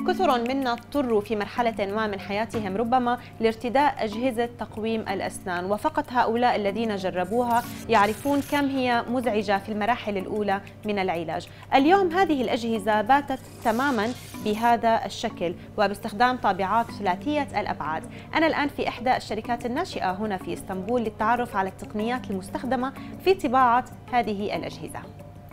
كثر منا اضطروا في مرحلة ما من حياتهم ربما لارتداء أجهزة تقويم الأسنان، وفقط هؤلاء الذين جربوها يعرفون كم هي مزعجة في المراحل الأولى من العلاج. اليوم هذه الأجهزة باتت تماما بهذا الشكل وباستخدام طابعات ثلاثية الأبعاد. أنا الآن في إحدى الشركات الناشئة هنا في اسطنبول للتعرف على التقنيات المستخدمة في طباعة هذه الأجهزة.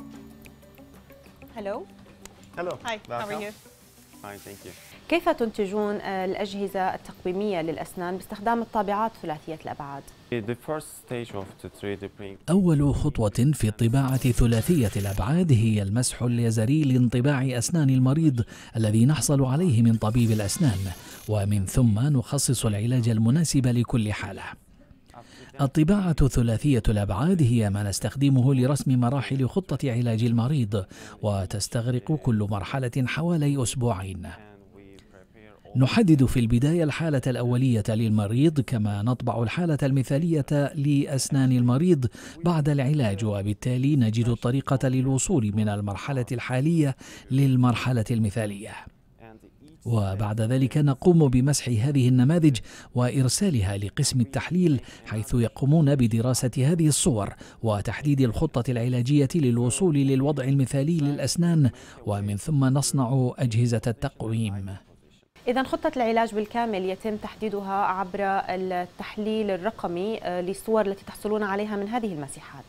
Hello. Hello. Hi. How are you? Fine, thank you. كيف تنتجون الأجهزة التقويمية للأسنان باستخدام الطابعات ثلاثية الأبعاد؟ The first stage of the 3D print. أول خطوة في الطباعة ثلاثية الأبعاد هي المسح الليزري لانطباع أسنان المريض الذي نحصل عليه من طبيب الأسنان، ومن ثم نخصص العلاج المناسب لكل حالة. الطباعة ثلاثية الأبعاد هي ما نستخدمه لرسم مراحل خطة علاج المريض، وتستغرق كل مرحلة حوالي أسبوعين. نحدد في البداية الحالة الأولية للمريض، كما نطبع الحالة المثالية لأسنان المريض بعد العلاج، وبالتالي نجد الطريقة للوصول من المرحلة الحالية للمرحلة المثالية. وبعد ذلك نقوم بمسح هذه النماذج وإرسالها لقسم التحليل، حيث يقومون بدراسة هذه الصور وتحديد الخطة العلاجية للوصول للوضع المثالي للأسنان، ومن ثم نصنع أجهزة التقويم. إذا خطة العلاج بالكامل يتم تحديدها عبر التحليل الرقمي للصور التي تحصلون عليها من هذه المسيحات.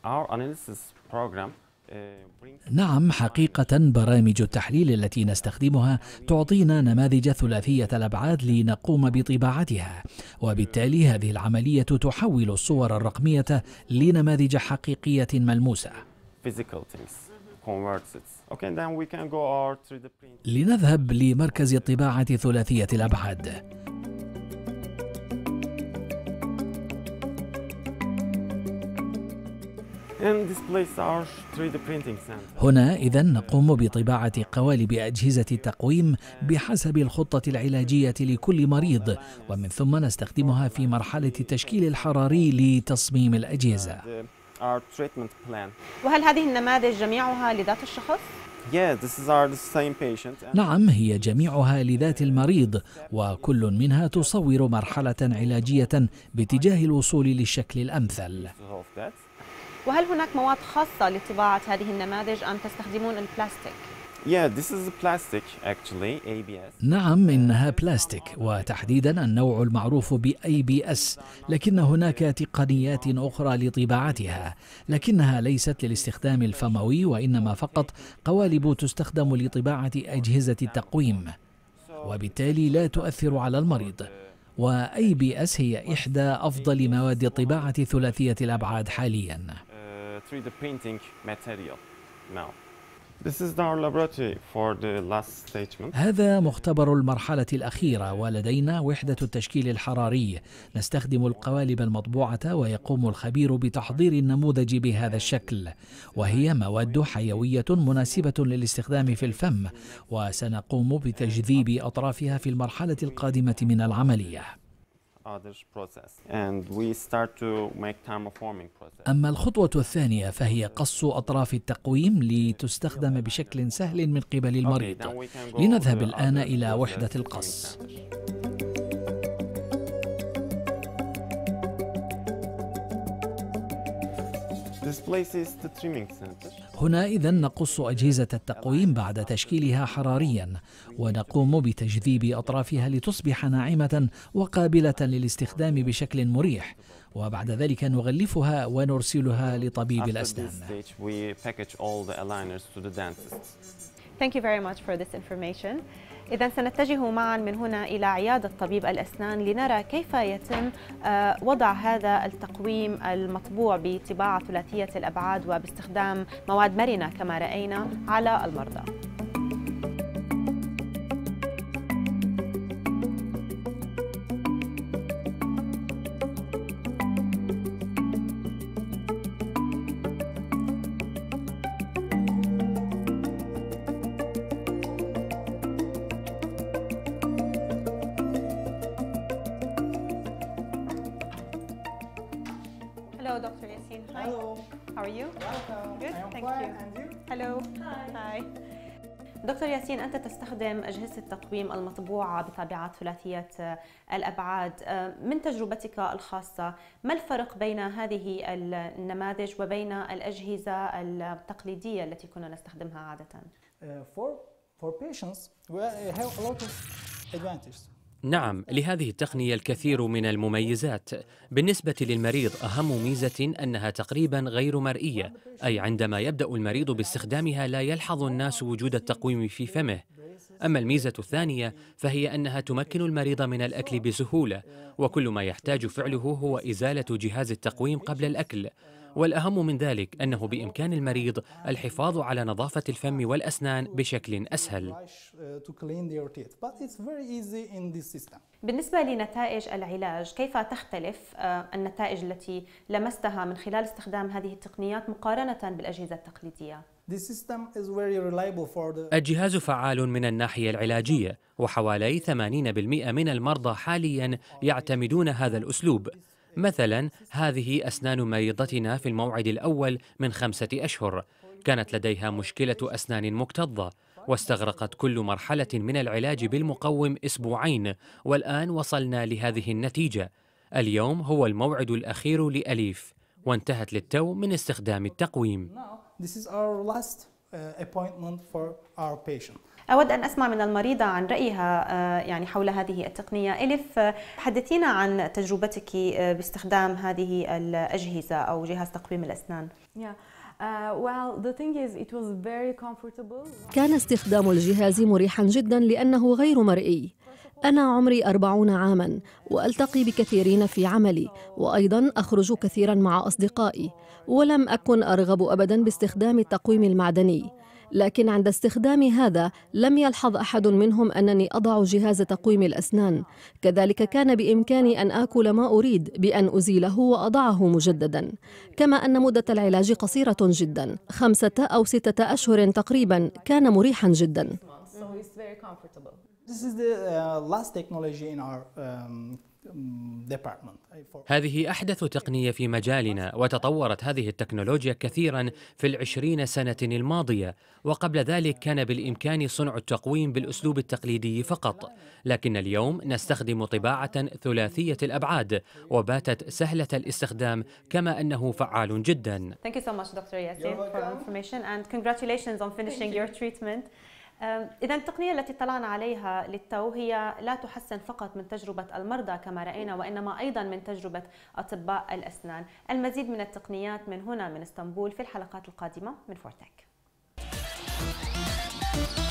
نعم، حقيقة برامج التحليل التي نستخدمها تعطينا نماذج ثلاثية الأبعاد لنقوم بطباعتها، وبالتالي هذه العملية تحول الصور الرقمية لنماذج حقيقية ملموسة. لنذهب لمركز الطباعة ثلاثية الأبعاد. هنا إذن نقوم بطباعة قوالب أجهزة التقويم بحسب الخطة العلاجية لكل مريض، ومن ثم نستخدمها في مرحلة التشكيل الحراري لتصميم الأجهزة. وهل هذه النماذج جميعها لذات الشخص؟ نعم، هي جميعها لذات المريض، وكل منها تصور مرحلة علاجية باتجاه الوصول للشكل الأمثل. وهل هناك مواد خاصة لطباعة هذه النماذج أم تستخدمون البلاستيك؟ نعم، إنها بلاستيك، وتحديدا النوع المعروف ب ABS، لكن هناك تقنيات أخرى لطباعتها، لكنها ليست للاستخدام الفموي، وإنما فقط قوالب تستخدم لطباعة أجهزة التقويم، وبالتالي لا تؤثر على المريض. و ABS هي إحدى أفضل مواد الطباعة ثلاثية الأبعاد حاليا. هذا مختبر المرحلة الأخيرة، ولدينا وحدة التشكيل الحراري. نستخدم القوالب المطبوعة، ويقوم الخبير بتحضير النموذج بهذا الشكل، وهي مواد حيوية مناسبة للاستخدام في الفم، وسنقوم بتجذيب أطرافها في المرحلة القادمة من العملية. أما الخطوة الثانية فهي قص أطراف التقويم لتستخدم بشكل سهل من قبل المريض. لنذهب الآن إلى وحدة القص. هنا إذن نقص أجهزة التقويم بعد تشكيلها حراريا، ونقوم بتجذيب أطرافها لتصبح ناعمة وقابلة للاستخدام بشكل مريح، وبعد ذلك نغلفها ونرسلها لطبيب الأسنان. Thank you very much for this information. إذا سنتجه معا من هنا إلى عيادة طبيب الأسنان لنرى كيف يتم وضع هذا التقويم المطبوع بطباعة ثلاثية الأبعاد وباستخدام مواد مرنة كما رأينا على المرضى. Hello, Dr. Yasin. Hi. Hello. How are you? Welcome. Good. I am Thank fine. you. And you? Hello. Hi. Hi. دكتور ياسين، أنت تستخدم أجهزة التقويم المطبوعة بطابعات ثلاثية الأبعاد. من تجربتك الخاصة، ما الفرق بين هذه النماذج وبين الأجهزة التقليدية التي كنا نستخدمها عادة؟ For patients, we have a lot of advantages. نعم، لهذه التقنية الكثير من المميزات. بالنسبة للمريض أهم ميزة أنها تقريبا غير مرئية، أي عندما يبدأ المريض باستخدامها لا يلحظ الناس وجود التقويم في فمه. أما الميزة الثانية فهي أنها تمكن المريض من الأكل بسهولة، وكل ما يحتاج فعله هو إزالة جهاز التقويم قبل الأكل. والأهم من ذلك أنه بإمكان المريض الحفاظ على نظافة الفم والأسنان بشكل أسهل. بالنسبة لنتائج العلاج، كيف تختلف النتائج التي لمستها من خلال استخدام هذه التقنيات مقارنة بالأجهزة التقليدية؟ الجهاز فعال من الناحية العلاجية، وحوالي 80% من المرضى حالياً يعتمدون هذا الأسلوب. مثلاً هذه أسنان مريضتنا في الموعد الأول من 5 أشهر، كانت لديها مشكلة أسنان مكتظة، واستغرقت كل مرحلة من العلاج بالمقوم 2 أسبوع، والآن وصلنا لهذه النتيجة. اليوم هو الموعد الأخير لأليف، وانتهت للتو من استخدام التقويم. أود أن أسمع من المريضة عن رأيها حول هذه التقنية. إليف، حدثينا عن تجربتك باستخدام هذه الأجهزة أو جهاز تقويم الأسنان. كان استخدام الجهاز مريحا جدا لأنه غير مرئي. أنا عمري 40 عاما وألتقي بكثيرين في عملي، وأيضا أخرج كثيرا مع أصدقائي، ولم أكن أرغب أبدا باستخدام التقويم المعدني. لكن عند استخدام هذا لم يلحظ أحد منهم أنني أضع جهاز تقويم الأسنان. كذلك كان بإمكاني أن آكل ما أريد بأن أزيله وأضعه مجددا. كما أن مدة العلاج قصيرة جدا، 5 أو 6 أشهر تقريبا، كان مريحا جدا. هذه أحدث تقنية في مجالنا، وتطورت هذه التكنولوجيا كثيرا في 20 سنة الماضية، وقبل ذلك كان بالإمكان صنع التقويم بالأسلوب التقليدي فقط، لكن اليوم نستخدم طباعة ثلاثية الأبعاد، وباتت سهلة الاستخدام كما أنه فعال جدا. Thank you so much Dr. Yassin for information and congratulations on finishing your treatment. إذا التقنية التي اطلعنا عليها للتو هي لا تحسن فقط من تجربة المرضى كما رأينا، وإنما أيضا من تجربة أطباء الأسنان. المزيد من التقنيات من هنا من اسطنبول في الحلقات القادمة من فورتك.